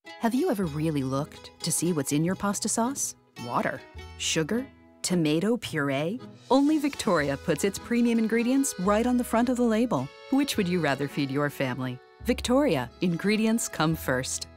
Have you ever really looked to see what's in your pasta sauce? Water? Sugar? Tomato puree? Only Victoria puts its premium ingredients right on the front of the label. Which would you rather feed your family? Victoria, ingredients come first.